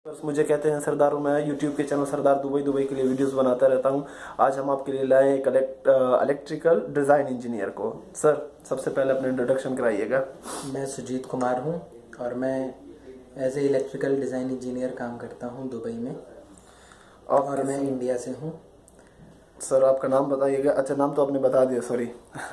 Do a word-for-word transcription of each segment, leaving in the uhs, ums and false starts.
बस मुझे कहते हैं सरदार, मैं यूट्यूब के चैनल सरदार दुबई दुबई के लिए वीडियोस बनाता रहता हूं। आज हम आपके लिए लाए एक इलेक्ट्रिकल डिज़ाइन इंजीनियर को। सर, सबसे पहले अपना इंट्रोडक्शन कराइएगा। मैं सुजीत कुमार हूं और मैं as a electrical design engineer काम करता हूं दुबई में और मैं इंडिया से हूं। सर, आपका नाम बताइएगा। अच्छा, नाम तो आपने बता दिया, सॉरी।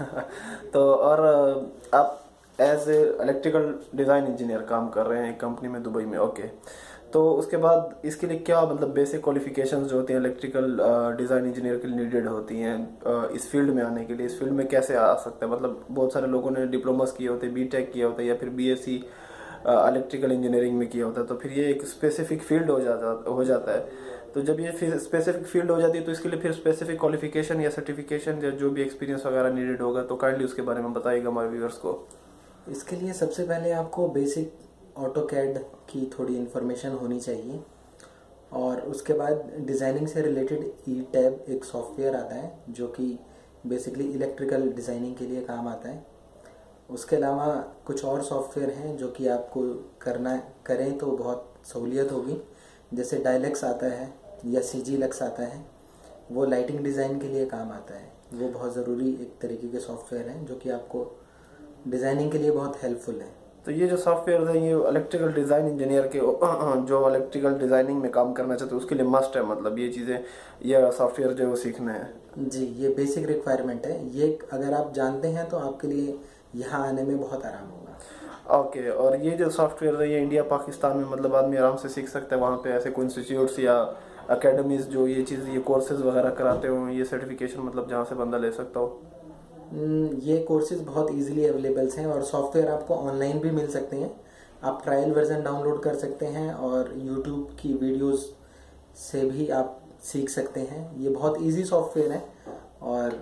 तो और आप as a electrical design engineer काम कर रहे हैं एक कंपनी में दुबई में, ओके। तो उसके बाद इसके लिए क्या मतलब बेसिक क्वालिफिकेशंस जो होती हैं इलेक्ट्रिकल डिज़ाइन इंजीनियर के लिए नीडेड होती हैं uh, इस फील्ड में आने के लिए? इस फील्ड में कैसे आ सकते हैं? मतलब बहुत सारे लोगों ने डिप्लोमास किए होते हैं, बी टेक किया होता है या फिर B S C electrical engineering में किया होता है, तो फिर ये एक स्पेसिफिक फील्ड हो जाता हो जाता है। तो जब ये फिर स्पेसिफिक फील्ड हो जाती है तो इसके लिए फिर स्पेसिफिक क्वालिफिकेशन या सर्टिफिकेशन या जो भी एक्सपीरियंस वगैरह नीडेड होगा, तो काइंडली उसके बारे में बताइएगा हमारे व्यूअर्स को। इसके लिए सबसे पहले आपको बेसिक ऑटोकैड की थोड़ी इन्फॉर्मेशन होनी चाहिए और उसके बाद डिज़ाइनिंग से रिलेटेड ई टैब एक सॉफ्टवेयर आता है जो कि बेसिकली इलेक्ट्रिकल डिज़ाइनिंग के लिए काम आता है। उसके अलावा कुछ और सॉफ्टवेयर हैं जो कि आपको करना करें तो बहुत सहूलियत होगी, जैसे डायलेक्स आता है या सी जी लक्स आता है, वो लाइटिंग डिज़ाइन के लिए काम आता है। वो बहुत ज़रूरी एक तरीके के सॉफ्टवेयर हैं जो कि आपको डिज़ाइनिंग के लिए बहुत हेल्पफुल है। तो ये जो सॉफ्टवेयर है ये इलेक्ट्रिकल डिज़ाइन इंजीनियर के जो इलेक्ट्रिकल डिज़ाइनिंग में काम करना चाहते हैं उसके लिए मस्ट है, मतलब ये चीज़ें, ये सॉफ्टवेयर जो है वो सीखना है। जी, ये बेसिक रिक्वायरमेंट है। ये अगर आप जानते हैं तो आपके लिए यहाँ आने में बहुत आराम होगा। ओके okay, और ये जो सॉफ्टवेयर है ये इंडिया पाकिस्तान में मतलब आदमी आराम से सीख सकता है? वहाँ पे ऐसे कोई इंस्टीट्यूट्स या अकेडमीज जो ये चीज़ ये कोर्सेज वगैरह कराते हो, ये सर्टिफिकेशन मतलब जहाँ से बंदा ले सकता हो? ये कोर्सेज बहुत इजीली अवेलेबल्स हैं और सॉफ्टवेयर आपको ऑनलाइन भी मिल सकते हैं। आप ट्रायल वर्जन डाउनलोड कर सकते हैं और यूट्यूब की वीडियोस से भी आप सीख सकते हैं। ये बहुत इजी सॉफ्टवेयर है और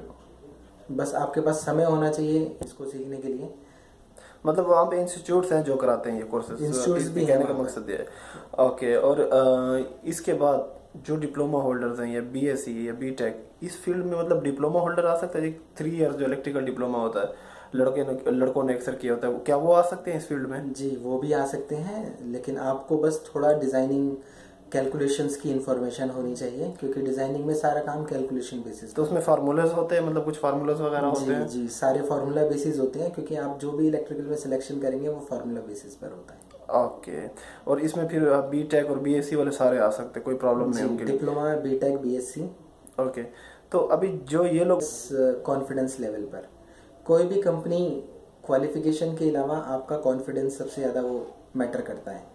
बस आपके पास समय होना चाहिए इसको सीखने के लिए। मतलब वहाँ पे इंस्टीट्यूट्स हैं जो कराते हैं ये कोर्सेज? इंस्टीट्यूट्स भी कहने का मकसद ये है। ओके, और आ, इसके बाद जो डिप्लोमा होल्डर्स हैं या बी एस सी या बी टेक, इस फील्ड में मतलब डिप्लोमा होल्डर आ सकता है? थ्री इयर्स जो इलेक्ट्रिकल डिप्लोमा होता है, लड़के ने लड़कों ने अक्सर किया होता है, क्या वो आ सकते हैं इस फील्ड में? जी, वो भी आ सकते हैं, लेकिन आपको बस थोड़ा डिज़ाइनिंग कैलकुलेशंस की इन्फॉर्मेशन होनी चाहिए क्योंकि डिज़ाइनिंग में सारा काम कैलकुलेशन बेसिस। तो उसमें फार्मूलाज होते हैं, मतलब कुछ फार्मूलाज वगैरह होते हैं? जी, सारे फार्मूला बेसिस होते हैं क्योंकि आप जो भी इलेक्ट्रिकल में सिलेक्शन करेंगे वो फार्मूला बेसिस पर होता है। Okay okay. और इसमें फिर बी टेक और बी एस सी वाले सारे आ सकते हैं, कोई प्रॉब्लम नहीं उनके लिए? Diploma, B tech, B S C. Okay, तो अभी जो ये लोग कॉन्फिडेंस लेवल पर कोई भी कंपनी क्वालिफिकेशन के अलावा आपका कॉन्फिडेंस सबसे ज़्यादा वो मैटर करता है।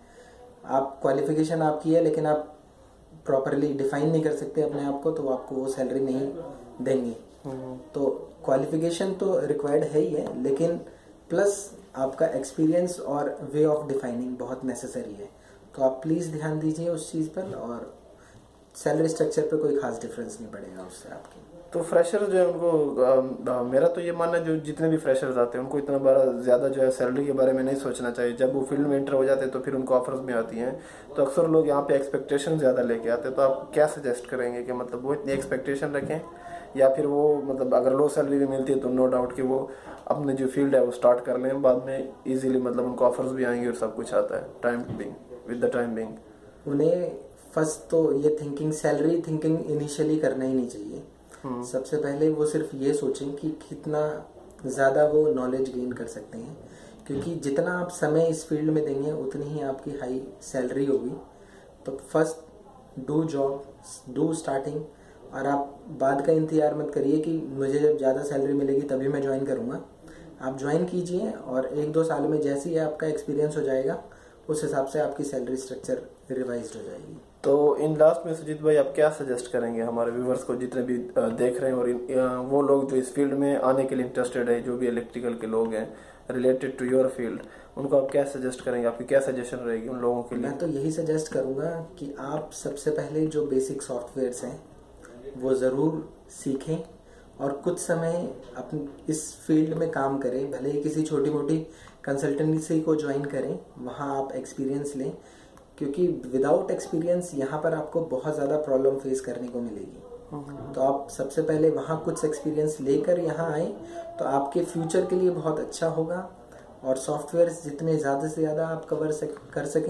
आप क्वालिफिकेशन आपकी है लेकिन आप प्रॉपरली डिफाइन नहीं कर सकते अपने आप को तो आपको वो सैलरी नहीं देंगे। तो क्वालिफिकेशन तो रिक्वायर्ड है ही है, लेकिन प्लस आपका एक्सपीरियंस और वे ऑफ डिफाइनिंग बहुत नेसेसरी है। तो आप प्लीज़ ध्यान दीजिए उस चीज़ पर और सैलरी स्ट्रक्चर पे कोई खास डिफरेंस नहीं पड़ेगा उससे आपकी। तो फ्रेशर जो है उनको आ, आ, मेरा तो ये मानना है जो जितने भी फ्रेशर्स आते हैं उनको इतना बड़ा ज़्यादा जो है सैलरी के बारे में नहीं सोचना चाहिए। जब वो फील्ड में एंटर हो जाते हैं तो फिर उनको ऑफर्स में आती हैं, तो अक्सर लोग यहाँ पे एक्सपेक्टेशन ज़्यादा लेके आते हैं। तो आप क्या सजेस्ट करेंगे कि मतलब वो इतनी एक्सपेक्टेशन रखें या फिर वो मतलब अगर लो सैलरी भी मिलती है तो नो डाउट कि वो अपने जो फील्ड है वो स्टार्ट कर लें, बाद में ईजिली मतलब उनको ऑफर्स भी आएंगे और सब कुछ आता है time being with the time being? उन्हें फर्स्ट तो ये थिंकिंग, सैलरी थिंकिंग इनिशियली करना ही नहीं चाहिए। सबसे पहले वो सिर्फ ये सोचें कि कितना ज़्यादा वो नॉलेज गेन कर सकते हैं, क्योंकि जितना आप समय इस फील्ड में देंगे उतनी ही आपकी हाई सैलरी होगी। तो first do job, do starting, और आप बाद का इंतजार मत करिए कि मुझे जब ज़्यादा सैलरी मिलेगी तभी मैं ज्वाइन करूँगा। आप ज्वाइन कीजिए और एक दो साल में जैसे ही आपका एक्सपीरियंस हो जाएगा उस हिसाब से आपकी सैलरी स्ट्रक्चर रिवाइज हो जाएगी। तो इन लास्ट में सुजीत भाई आप क्या सजेस्ट करेंगे हमारे व्यूवर्स को जितने भी देख रहे हैं और इन, वो लोग जो इस फील्ड में आने के लिए इंटरेस्टेड है, जो भी इलेक्ट्रिकल के लोग हैं रिलेटेड टू योर फील्ड, उनको आप क्या सजेस्ट करेंगे? आपकी क्या सजेशन रहेगी उन लोगों के लिए? मैं तो यही सजेस्ट करूँगा कि आप सबसे पहले जो बेसिक सॉफ्टवेयर्स हैं वो ज़रूर सीखें और कुछ समय अपने इस फील्ड में काम करें। भले ही किसी छोटी मोटी कंसल्टेंसी को ज्वाइन करें, वहाँ आप एक्सपीरियंस लें, क्योंकि विदाउट एक्सपीरियंस यहाँ पर आपको बहुत ज़्यादा प्रॉब्लम फेस करने को मिलेगी। तो आप सबसे पहले वहाँ कुछ एक्सपीरियंस लेकर यहाँ आए तो आपके फ्यूचर के लिए बहुत अच्छा होगा और सॉफ्टवेयर जितने ज़्यादा से ज़्यादा आप कवर सक, कर सकें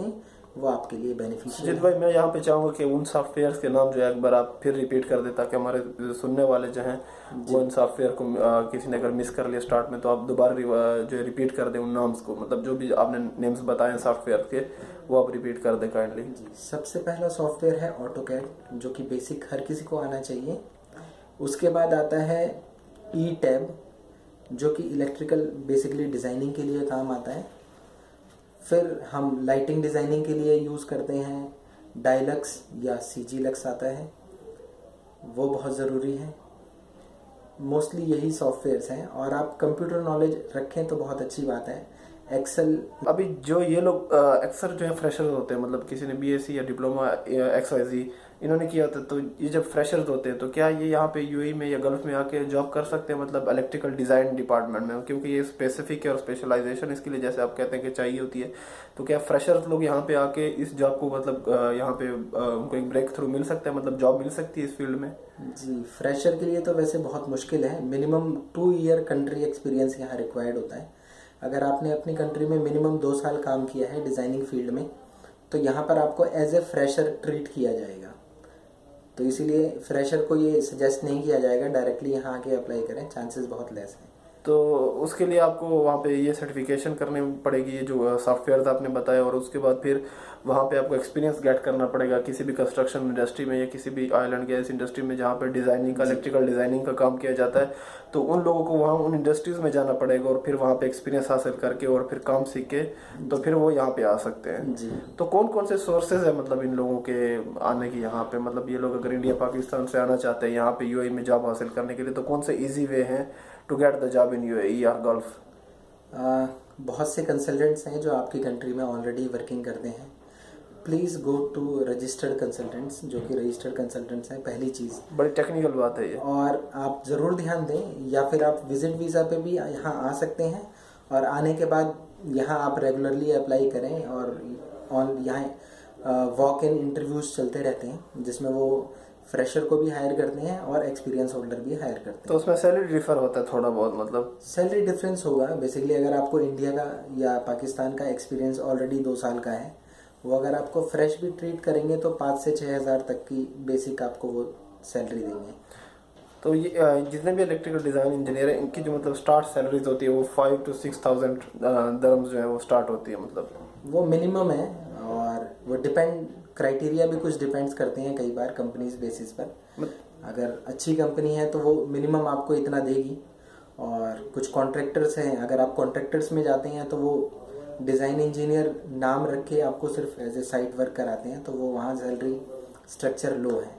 वो आपके लिए बेनिफिशियल सुजीत भाई, मैं यहाँ पे चाहूँगा कि उन सॉफ्टवेयर के नाम जो है एक बार आप फिर रिपीट कर दे, ताकि हमारे सुनने वाले जो हैं वो उन सॉफ्टवेयर को आ, किसी ने अगर मिस कर लिया स्टार्ट में, तो आप दोबारा जो है रिपीट कर दें उन नाम्स को, मतलब जो भी आपने नेम्स बताए सॉफ्टवेयर के वो आप रिपीट कर दें काइंडली। सबसे पहला सॉफ्टवेयर है ऑटोकैड, जो कि बेसिक हर किसी को आना चाहिए। उसके बाद आता है ई टैब, जो कि इलेक्ट्रिकल बेसिकली डिज़ाइनिंग के लिए काम आता है। फिर हम लाइटिंग डिज़ाइनिंग के लिए यूज़ करते हैं डायलक्स या सी जी लक्स आता है, वो बहुत ज़रूरी है। मोस्टली यही सॉफ्टवेयर्स हैं, और आप कंप्यूटर नॉलेज रखें तो बहुत अच्छी बात है। एक्सेल, अभी जो ये लोग अक्सर जो है फ्रेशर होते हैं, मतलब किसी ने बीएससी या डिप्लोमा एक्स वाई जी इन्होंने किया होता है, तो ये जब फ्रेशर्स होते हैं तो क्या ये यहाँ पे यूएई में या गल्फ में आके जॉब कर सकते हैं, मतलब इलेक्ट्रिकल डिज़ाइन डिपार्टमेंट में, क्योंकि ये स्पेसिफिक है और स्पेशलाइजेशन इसके लिए जैसे आप कहते हैं कि चाहिए होती है, तो क्या फ्रेशर्स लोग यहाँ पे आके इस जॉब को मतलब यहाँ पे उनको एक ब्रेक थ्रू मिल सकता है, मतलब जॉब मिल सकती है इस फील्ड में? जी, फ्रेशर के लिए तो वैसे बहुत मुश्किल है। Minimum two year country experience यहाँ रिक्वायर्ड होता है। अगर आपने अपनी कंट्री में मिनिमम दो साल काम किया है डिज़ाइनिंग फील्ड में, तो यहाँ पर आपको एज ए फ्रेशर ट्रीट किया जाएगा। तो इसीलिए फ्रेशर को ये सजेस्ट नहीं किया जाएगा डायरेक्टली यहाँ आके अप्लाई करें, चांसेस बहुत लेस हैं। तो उसके लिए आपको वहाँ पे ये सर्टिफिकेशन करनी पड़ेगी, ये जो सॉफ्टवेयर आपने बताया, और उसके बाद फिर वहाँ पे आपको एक्सपीरियंस गेट करना पड़ेगा किसी भी कंस्ट्रक्शन इंडस्ट्री में या किसी भी ऑयल एंड गैस इंडस्ट्री में जहाँ पर डिज़ाइनिंग का, इलेक्ट्रिकल डिज़ाइनिंग का काम किया जाता है। तो उन लोगों को वहाँ उन इंडस्ट्रीज़ में जाना पड़ेगा और फिर वहाँ पे एक्सपीरियंस हासिल करके और फिर काम सीख के तो फिर वो यहाँ पे आ सकते हैं जी। तो कौन कौन से सोर्सेज है मतलब इन लोगों के आने की यहाँ पे, मतलब ये लोग अगर इंडिया पाकिस्तान से आना चाहते हैं यहाँ पे यूएई में जॉब हासिल करने के लिए, तो कौन से ईजी वे हैं to get the job in UAE और गल्फ? बहुत से कंसल्टेंट्स हैं जो आपकी कंट्री में ऑलरेडी वर्किंग करते हैं। Please go to registered consultants, जो कि रजिस्टर्ड कंसल्टेंट्स हैं, पहली चीज़। बड़ी टेक्निकल बात है ये। और आप ज़रूर ध्यान दें, या फिर आप विजिट वीज़ा पे भी यहाँ आ सकते हैं, और आने के बाद यहाँ आप रेगुलरली अप्लाई करें, और ऑन यहाँ वॉक इन इंटरव्यूज़ चलते रहते हैं जिसमें वो फ्रेशर को भी हायर करते हैं और एक्सपीरियंस होल्डर भी हायर करते हैं। तो उसमें सैलरी डिफर होता है थोड़ा बहुत, मतलब सैलरी डिफरेंस होगा बेसिकली। अगर आपको इंडिया का या पाकिस्तान का एक्सपीरियंस ऑलरेडी दो साल का है, वो अगर आपको फ्रेश भी ट्रीट करेंगे तो पाँच से छः हज़ार तक की बेसिक आपको वो सैलरी देंगे। तो ये जितने भी इलेक्ट्रिकल डिज़ाइन इंजीनियर हैं इनकी जो मतलब स्टार्ट सैलरीज होती है वो फाइव टू सिक्स थाउजेंड दरम्स जो है वो स्टार्ट होती है, मतलब वो मिनिमम है। और वो डिपेंड, क्राइटेरिया भी कुछ डिपेंड्स करते हैं कई बार कंपनीज बेसिस पर। अगर अच्छी कंपनी है तो वो मिनिमम आपको इतना देगी, और कुछ कॉन्ट्रैक्टर्स हैं, अगर आप कॉन्ट्रैक्टर्स में जाते हैं तो वो डिज़ाइन इंजीनियर नाम रख के आपको सिर्फ एज ए साइट वर्क कराते हैं, तो वो वहाँ सैलरी स्ट्रक्चर लो है।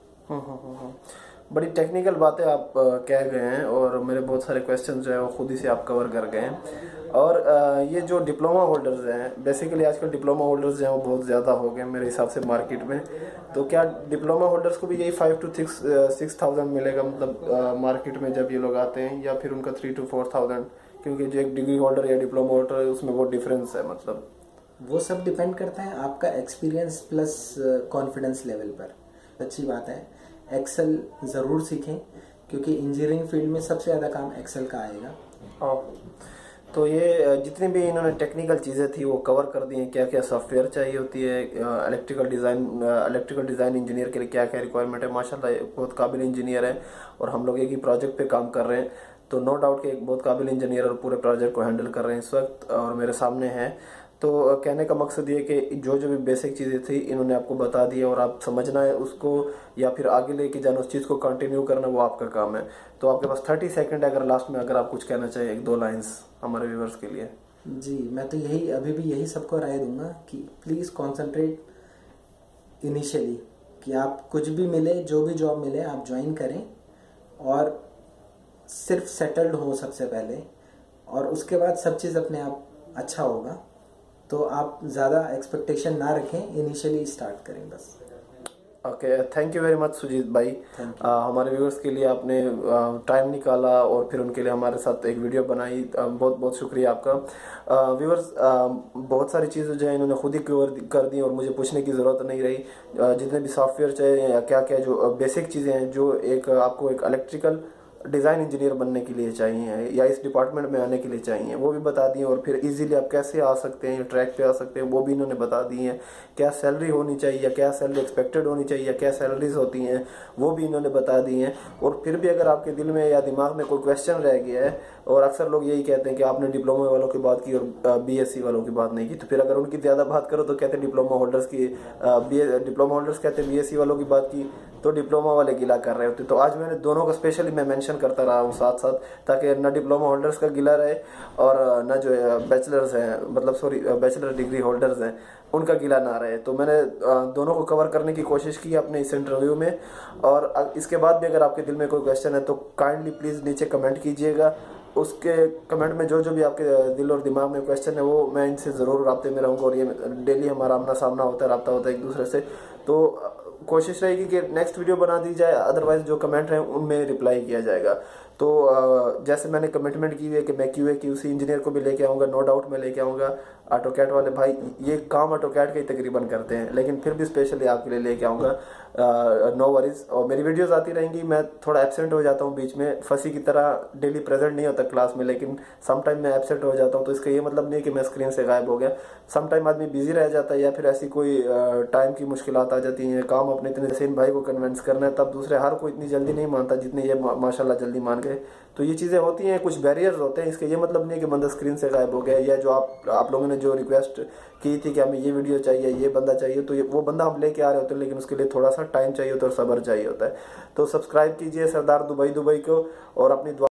बड़ी टेक्निकल बातें आप कह गए हैं और मेरे बहुत सारे क्वेश्चन जो है वो खुद ही से आप कवर कर गए हैं। और ये जो डिप्लोमा होल्डर्स हैं, बेसिकली आजकल डिप्लोमा होल्डर्स जो हैं वो बहुत ज़्यादा हो गए मेरे हिसाब से मार्केट में, तो क्या डिप्लोमा होल्डर्स को भी यही five to six six thousand मिलेगा, मतलब मार्केट में जब ये लोग आते हैं, या फिर उनका थ्री टू फोर थाउजेंड? क्योंकि जो एक डिग्री होल्डर या डिप्लोमा होल्डर है उसमें वो डिफरेंस है, मतलब वो सब डिपेंड करता है आपका एक्सपीरियंस प्लस कॉन्फिडेंस लेवल पर। अच्छी बात है, एक्सेल ज़रूर सीखें, क्योंकि इंजीनियरिंग फील्ड में सबसे ज़्यादा काम एक्सेल का आएगा। हाँ, तो ये जितनी भी इन्होंने टेक्निकल चीज़ें थी वो कवर कर दी हैं, क्या क्या सॉफ्टवेयर चाहिए होती है, electrical design electrical design engineer के लिए क्या क्या रिक्वायरमेंट है। माशाल्लाह बहुत काबिल इंजीनियर है और हम लोग एक ही प्रोजेक्ट पे काम कर रहे हैं, तो नो डाउट कि एक बहुत काबिल इंजीनियर और पूरे प्रोजेक्ट को हैंडल कर रहे हैं इस वक्त और मेरे सामने है। तो कहने का मकसद ये कि जो जो भी बेसिक चीज़ें थी इन्होंने आपको बता दी और आप समझना है उसको या फिर आगे लेके जाना, उस चीज़ को कंटिन्यू करना, वो आपका काम है। तो आपके पास थर्टी सेकंड है, अगर लास्ट में अगर आप कुछ कहना चाहिए, एक दो लाइंस हमारे व्यूअर्स के लिए। जी, मैं तो यही अभी भी यही सबको राय दूंगा कि प्लीज़ कॉन्सेंट्रेट इनिशियली, कि आप कुछ भी मिले, जो भी जॉब मिले आप ज्वाइन करें और सिर्फ सेटल्ड हो सबसे पहले, और उसके बाद सब चीज़ अपने आप अच्छा होगा। तो आप ज़्यादा एक्सपेक्टेशन ना रखें, इनिशियली स्टार्ट करें बस। Okay, thank you very much Sujit भाई। आ, हमारे व्यूअर्स के लिए आपने टाइम निकाला और फिर उनके लिए हमारे साथ एक वीडियो बनाई, आ, बहुत बहुत शुक्रिया आपका। व्यूअर्स, बहुत सारी चीज़ें जो है इन्होंने खुद ही कवर कर दी और मुझे पूछने की ज़रूरत नहीं रही। आ, जितने भी सॉफ्टवेयर चाहिए या क्या क्या जो बेसिक चीज़ें हैं जो एक आपको एक इलेक्ट्रिकल डिज़ाइन इंजीनियर बनने के लिए चाहिए या इस डिपार्टमेंट में आने के लिए चाहिए, वो भी बता दिए। और फिर इजीली आप कैसे आ सकते हैं, ट्रैक पे आ सकते हैं, वो भी इन्होंने बता दी हैं। क्या सैलरी होनी चाहिए या क्या सैलरी एक्सपेक्टेड होनी चाहिए या क्या सैलरीज होती हैं, वो भी इन्होंने बता दी हैं। और फिर भी अगर आपके दिल में या दिमाग में कोई क्वेश्चन रह गया है, और अक्सर लोग यही कहते हैं कि आपने डिप्लोमा वालों की बात की और बीएससी वालों की बात नहीं की, तो फिर अगर उनकी ज़्यादा बात करो तो कहते हैं डिप्लोमा होल्डर्स की, डिप्लोमा होल्डर्स कहते हैं बीएससी वालों की बात की तो डिप्लोमा वाले गिला कर रहे होते। तो आज मैंने दोनों को स्पेशली मैं मेंशन करता रहा हूँ साथ साथ, ताकि न डिप्लोमा होल्डर्स का गिला रहे और न जो बैचलर्स हैं, मतलब सॉरी बैचलर डिग्री होल्डर्स हैं, उनका गिला ना रहे। तो मैंने दोनों को कवर करने की कोशिश की अपने इस इंटरव्यू में। और इसके बाद भी अगर आपके दिल में कोई क्वेश्चन है तो काइंडली प्लीज़ नीचे कमेंट कीजिएगा। उसके कमेंट में जो जो भी आपके दिल और दिमाग में क्वेश्चन है वो मैं इनसे ज़रूर राब्ते में रहूँगा। और ये डेली हमारा आमना सामना होता है, रब्ता होता है एक दूसरे से। तो कोशिश रहेगी कि नेक्स्ट वीडियो बना दी जाए, अदरवाइज जो कमेंट हैं उनमें रिप्लाई किया जाएगा। तो जैसे मैंने कमिटमेंट की है कि मैं क्यूए क्यूसी इंजीनियर को भी लेके आऊँगा, नो डाउट मैं लेके आऊँगा। ऑटोकैड वाले भाई ये काम ऑटोकैड के ही तकरीबन करते हैं, लेकिन फिर भी स्पेशली आपके लिए लेके आऊँगा, नो वरीज। और मेरी वीडियोस आती रहेंगी। मैं थोड़ा एब्सेंट हो जाता हूँ बीच में, फंसी की तरह डेली प्रेजेंट नहीं होता क्लास में, लेकिन सम टाइम मैं एब्सेंट हो जाता हूँ। तो इसका ये मतलब नहीं कि मैं स्क्रीन से गायब हो गया। सम टाइम आदमी बिजी रह जाता है या फिर ऐसी कोई टाइम की मुश्किलात आ जाती हैं, काम अपने इतने जैसे इन भाई को कन्विंस करना है, तब दूसरे हर कोई इतनी जल्दी नहीं मानता जितने ये माशाल्लाह जल्दी मान गए। तो ये चीज़ें होती हैं, कुछ बैरियर्स होते हैं। इसका ये मतलब नहीं है कि बंदा स्क्रीन से गायब हो गया, या जो आप आप लोगों ने जो रिक्वेस्ट की थी कि हमें ये वीडियो चाहिए, ये बंदा चाहिए, तो ये वो बंदा हम लेके आ रहे होते हैं, लेकिन उसके लिए थोड़ा सा टाइम चाहिए होता है और सब्र चाहिए होता है। तो सब्सक्राइब कीजिए सरदार दुबई दुबई को और अपनी दुआ